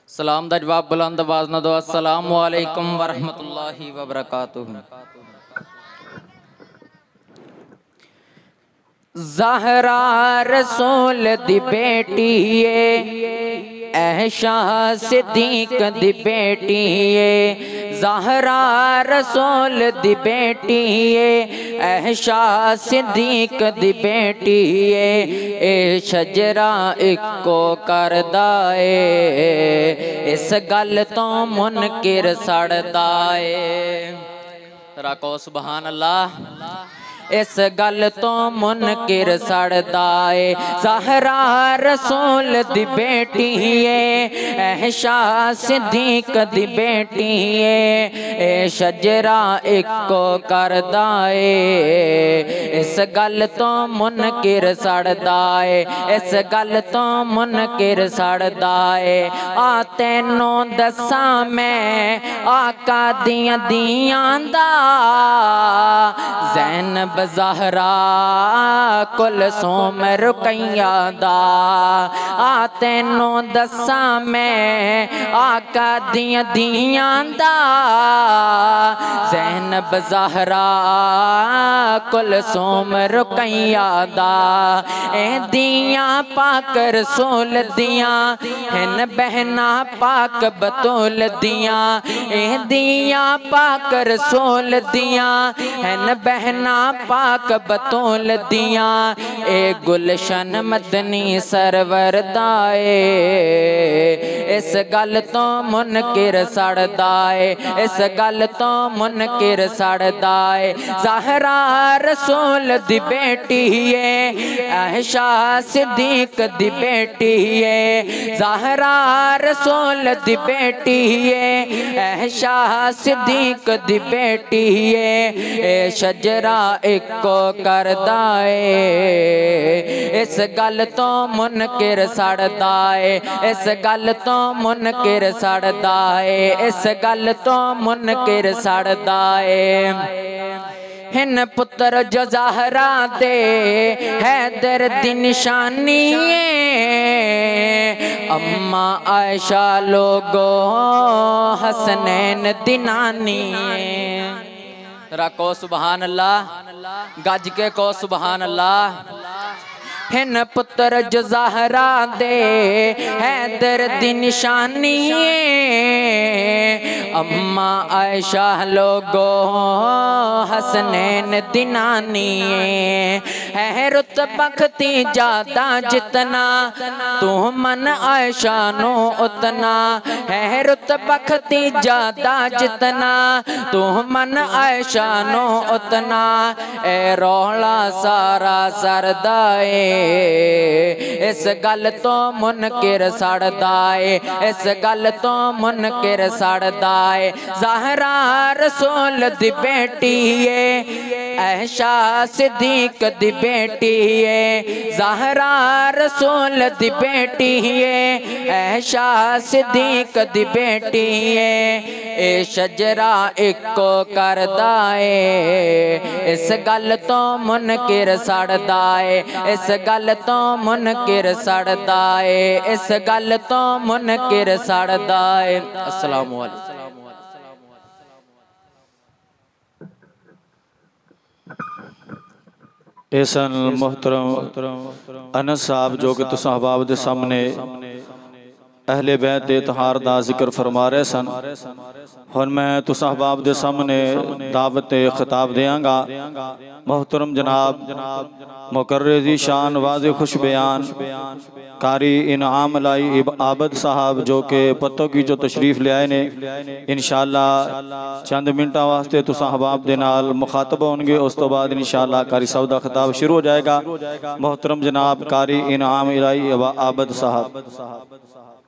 सलाम दा जवाब बुलंद आवाज़ न दो। अस्सलामु अलैकुम वरहमतुल्लाहि वबरकातुहू। ज़हरा रसूल दी बेटी है, ऐशा सिद्दीक दी बेटी है। ज़हरा रसूल दी बेटी है, ऐशा सिद्दीक दी बेटी है। ए शजरा इको करदा है, इस गल तो मुनकिर सड़दा है। रखो सुभान अल्लाह। इस गल तो मुनकिर सड़दा है। ज़हरा रसूल दी बेटी है, ऐशा सिद्दीक दी बेटी है। ए शजरा इको करदा है, इस गल तो मुनकिर सड़दा है। इस गल तो मुनकिर सड़दा है। आ तैनू दसा मैं आका दियां दियां दा, ज़ैनब ज़हरा कुलसूम रुकैया दा। आ तैनू दसा मैं आका दियां दियां दा, ज़ैनब ज़हरा कुलसूम रुकैया दा। ए दियां पाक रसूल दियां हिन बहना पाक बतूल दियां। ए दियां पाक रसूल दियां हिन बहना पाक बतूल दियां। ए गुलशन मदनी सरवर दाए, इस गल तो मुनकिर सड़दा है। इस गल तो मुनकिर सड़दा है। ज़हरा रसूल दी बेटी है, ऐशा सिद्दीक दी बेटी है। ज़हरा रसूल दी बेटी है, ऐशा सिद्दीक दी बेटी है। ए शजरा इको करदा है, इस गल तो मुनकिर सड़दा है। इस गल तो मुनकिर सड़दा है। इस गल तो मुनकिर सड़दा है। हिन पुत्र जो ज़हरा दे हैदर दी निशानी है। अम्मा आयशा लोगो हसनैन दी नानी है। रखो सुबहान अल्लाह, गज के को सुबहान अल्लाह। हिन पुत्र जो ज़हरा दे हैदर दी निशानी है। अम्मा आयशा लोगो हसनैन दी नानी है। रुतबा खती जादा जितना तू मन आयशा नो उतना है। रुतबा खती जादा जितना तू मन आयशा नो उतना। ए रौला सारा सरदाए, इस गल तो मुनकिर सड़दा है। इस गल तो मुनकिर सड़दा है। ज़हरा रसूल दी बेटी है, ऐशा सिद्दीक दी बेटी है। ज़हरा रसूल दी बेटी है, ऐशा सिद्दीक दी बेटी है। ए शजरा इको करदा है, इस गल तो मुनकिर सड़दा है। इस गल तो मुनकिर सड़दा है। इस गल तो मुनकिर सड़दा है। अस्सलामु अलैकुम। एहसन मोहतरम अनस साहब जो कि तुसां अहबाब दे सामने अहले बैत दे इतहार दा जिक्र फरमा रहे सन। हुण मैं तुसां अहबाब दे सामने दावत खिताब देंगा। मोहतरम जनाब मुकर्रर शान वाज़े खुश बयान कारी इनाम लाई आबद साहब जो कि पत्तों की जो तशरीफ ले आए ने, इंशाअल्लाह चंद मिनटा वास्ते तुसां अहबाब दे नाल मुखातब होंगे। उस तो बाद इंशाअल्लाह कारी साहब दा खिताब शुरू हो जाएगा। मोहतरम जनाब कारी इनाम लाई आबद साहब।